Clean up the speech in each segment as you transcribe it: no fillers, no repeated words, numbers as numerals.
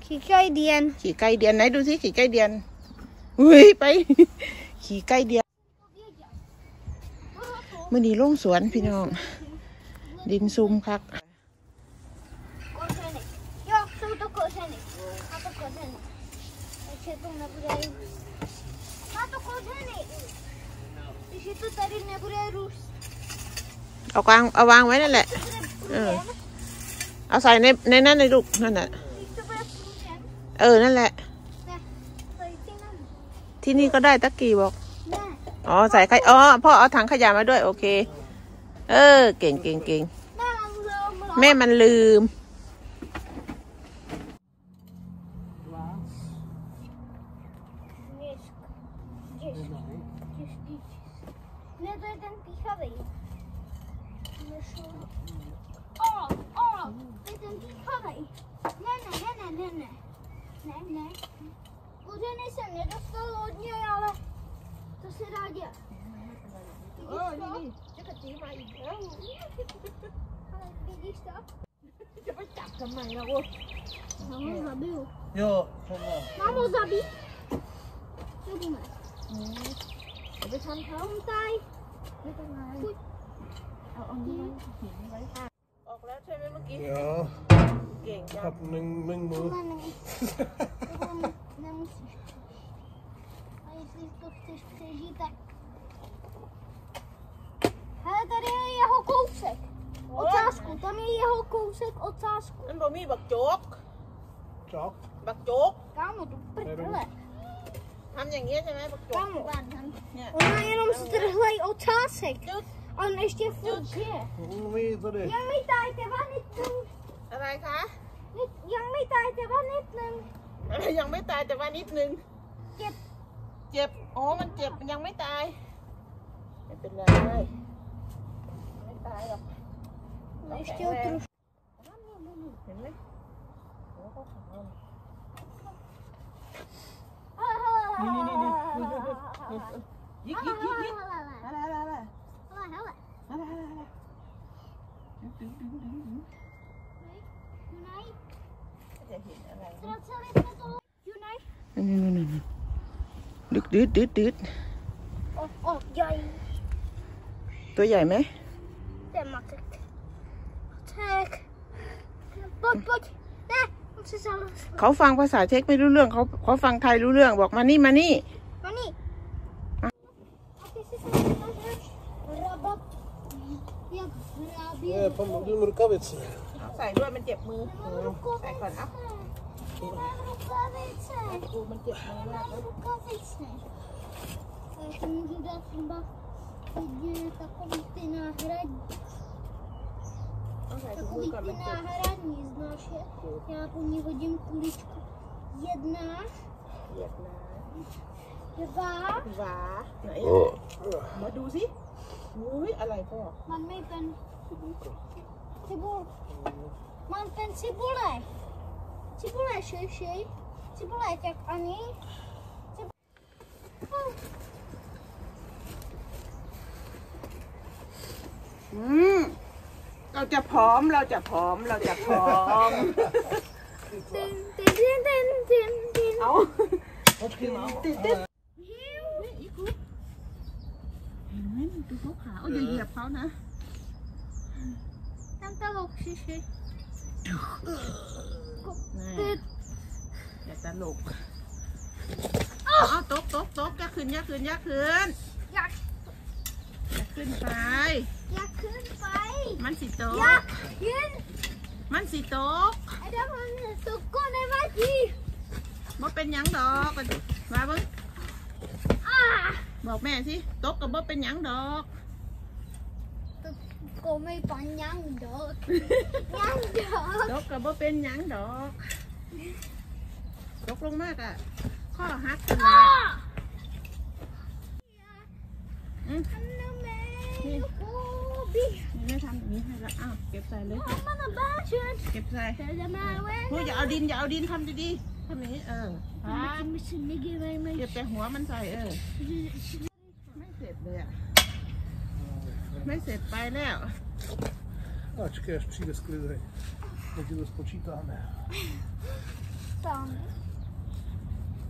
ขี่ไก่เดียนไหนดูสิขี่ไก่เดียนอุ้ยไปขี่ไก่เดียนมื่อนี้ลงสวนพี่น้องดินซุ่มคักเอาวางไว้นั่นแหละเอาใส่ในนั่นในลูกนั่นแหละนั่นแหละที่นี่ก็ได้ตะกี้บอกอ๋อใส่พ่อเอาถังขยะมาด้วยโอเคเก่งแม่มันลืม Уже не jsem nedostal od něj, ale to se dá dělat. Čekaj, ty mají. Ale vidíš to? Čekaj, tak to mají, no. Mám ho zabiju. Jo, mám ho zabít? Co budeme? Aby tam không tay. On đi lấy. ออกแล้วใช่ไหมเมื่อกี้ ja. เก่งจัง Hab mijn moeder. Nemusíš. A jestli to chceš přežít, tak... Hele, tady je jeho kousek. Ocásku, tam je jeho kousek ocásku. นั่นบ่มีบักโจ๊ก Čau. บักโจ๊ก Kámo, to prdele. ทำอย่างเงี้ยใช่ไหมบักโจ๊ก Kámo, เนี่ย ona jenom strhlej ocásek. On ještě furt žije. Tady. Jak mi tajte vanitnem. อะไรคะยังไม่ตายแต่ว่านิดนึงยังไม่ตายแต่ว่านิดนึงเจ็บเจ็บอ๋อมันเจ็บมันยังไม่ตายไม่เป็นไรไม่ตายหรอก Ještě ho trošku. เห็นไหมโอ้เขาขาวยิกจะเห็นอะไรนี่ดืดใหญ่ตัวใหญ่ไหมแต่มาแท็กปดเขาฟังภาษาเช็กไม่รู้เรื่องเขาฟังไทยรู้เรื่องบอกมานี่ Doe rukavice. ใส่ด้วยมันเจ็บมือใส่ก่อนเอามันเจ็บมือมาก můžu dát třeba takový ty náhradní. Takový ty náhradní, znáš je? Já po ní hodím kuličku. 1, 2 ไหนมาดูสิอุ้ยอะไรพ่อมันไม่เป็นซิบูมันเป็นซิบูเลยเฉยๆซิบูเลยจากอันนี้เราจะพร้อมเอาดูเขาขาวอย่าเหยียบเขานะตั้งตลกเฉยๆอย่าตลกเอาตกอย่าขึ้นอย่าขึ้นไปมันสิโตกมันสิโตกไอ้เด็กมันตกก้นในบ้านจีบ่เป็นหยังดอกมาเบิ่งบอกแม่สิตกกับบ่เป็นหยังดอกก็ไม่ปันยังดอกตกกับบ่เป็นหยังดอกตกลงมากอ่ะข้อหักกันละไม่ทำอย่างนี้ให้ละอ้าวเก็บใส่เลยเก็บใส่พูดอย่าเอาดินทำดีๆทำอย่างนี้เก็บแต่หัวมันใส่ไม่เสร็จเลยอ่ะไม่เสร็จไปแล้ว Čekaj, až přijde sklidej. My ti to spočítáme.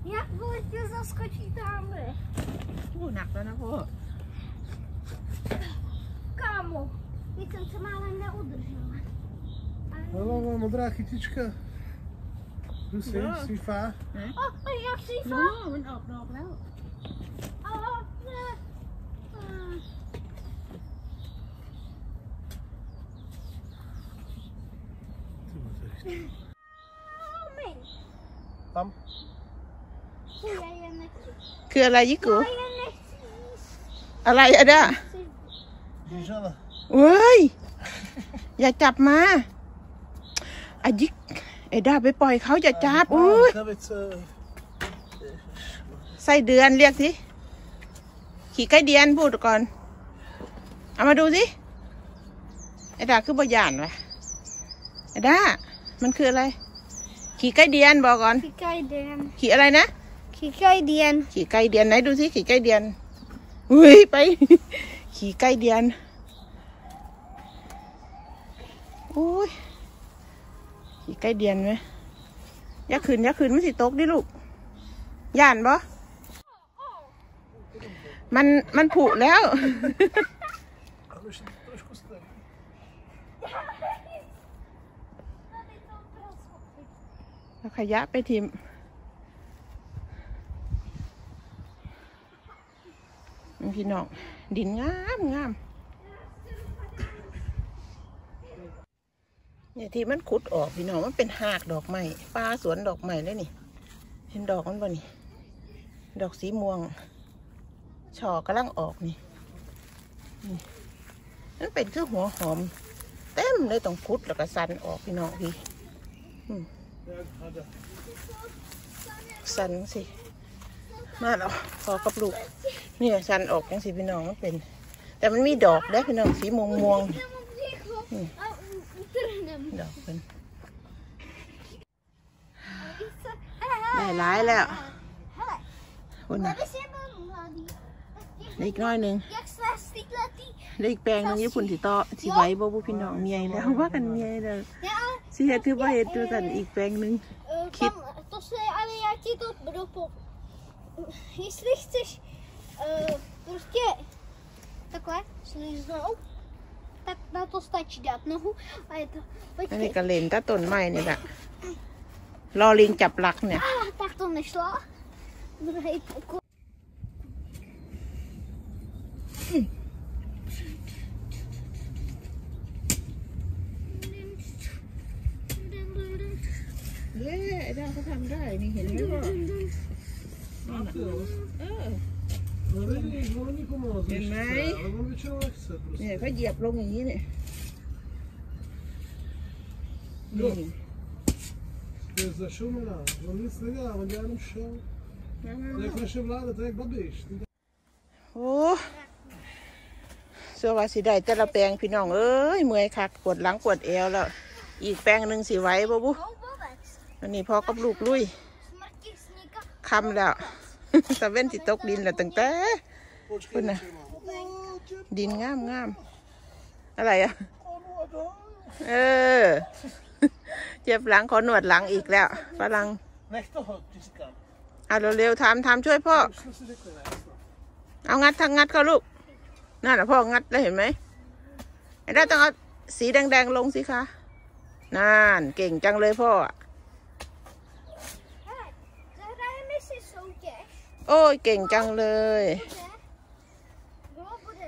Jak budete zaskočit tamhle? หนักแล้วนะพ่อ Kámo, teď jsem se málem neudržela. Hallo, modrá chytička. Tu si, svífá. Jak si มันออกดอกแล้ว Tam. คืออะไรยิกูอะไรอะด้า Běžela. เว้ย อย่าจับมาอายิกไอ้ด้าไปปล่อยเขาอย่าจับอุ้ย Kravice. ไส้เดือนเรียกสิขี่ไก่เดือนพูดก่อนเอามาดูสิไอ้ด้าคือบ่หยานวะไอ้ด้ามันคืออะไรขี่ไก่เดือนบอกก่อน Kikajden. ขี่อะไรนะ Kikajden. ขี่ไก่เดือนไหนดูสิขี่ไก่เดือนอุ้ยไป ขี่ไก่เดือนอุ้ยขี่ไก่เดือนไหมยักษ์ขึ้นไม่สิตกดิลูกย่านบ่มันผุแล้ว Trošku starý. เอาขยะไปทิมพี่น้องดินงามเนี่ยที่มันขุดออกพี่น้องมันเป็นหากดอกไม้ปลาสวนดอกไม้เลยนี่เห็นดอกมันบ่นี่ดอกสีม่วงช่อกำลังออกนี่นั่นเป็นคือหัวหอมเต็มเลยต้องขุดแล้วก็สันออกพี่น้องพี่สันสิมาแล้วพอกับลูกเนี่ยสันออกจังสิพี่น้องมันเป็นแต่มันมีดอกได้พี่น้องสีม่วงดอกเป็นได้หลายแล้วคนน่ะได้อีกน้อยหนึ่งได้อีกแปลงหนึงญี่ปุ่นสิต่อสิไว้บ่บุพี่น้องเมียแล้วว่ากันเมียแล้วสิเฮ็ดถือว่าเฮ็ดตัวสันอีกแปลงหนึง To se, ale já ti to budu Jestli chceš prostě takhle slíznout, tak na to stačí dát nohu a je to... อันนี้ก็เล่นตะต้นไม้นี่แหละรอลิงจับหลักเนี่ย Tak to nešlo. Druhý pokus. เย้ไอ้ดาวเขาทำได้นี่เห็นไหมพ่อเห็นไหมเนี่ยเขาเหยียบลงอย่างนี้เนี่ยนี่ Zašumila, on nic nedělá, on dělá jenom show. Jak naše vláda, to je jak Babiš. โอ้เสื้อว่าสิได้แต่ละแปลงพี่น้องเอ้ยเมื่อยคักปวดหลังปวดเอวแล้วอีกแปลงหนึ่งสิไหวบ่บุอันนี้พ่อกับลูกลุยคำแล้ว ตะเว้นสิตกดินแล้วตั้งแต่คุณน่ะดินงามอะไรอ่ะเออเจ็บหลังขอหนวดหลังอีกแล้วฝรั่ง Nech toho, ty říkám. เอาเร็วๆทำช่วยพ่อ Už jsme si řekli, ne? เอางัดทั้งงัดเขาลูกนั่นแหละพ่องัดแล้วเห็นไหมไอ้ได้ต้องเอาสีแดงๆลงสิคะนั่นเก่งจังเลยพ่อ Zahrajeme si soutěž. โอ้ยเก่งจังเลย Kdo bude?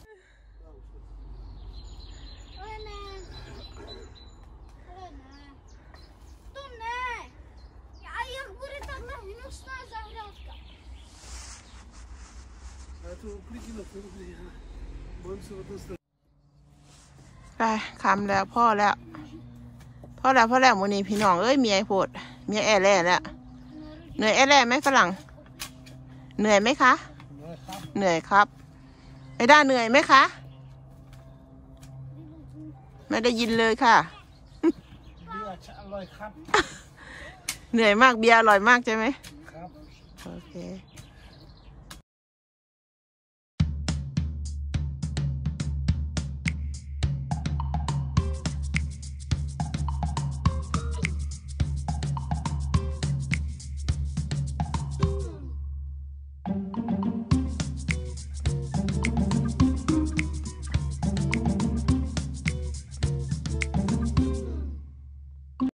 Ale ne. To ne. A jak bude tahle hnusná zahrádka? Ale to uklidíme, to uklidíme. Bojím se o to stát. ไปคำแล้วพ่อแล้วมูนี่พี่น้องเอ้ยเมียโพดเมียแอแล่แล้วเหนื่อยแอแล่ไหมฝรั่งเหนื่อยไหมคะเหนื่อยครับไอ้ด้าเหนื่อยไหมคะไม่ได้ยินเลยค่ะ Bílá ča, aloj, chap. เหนื่อยมากเบียร์อร่อยมากใช่ไหม Chap. โอเค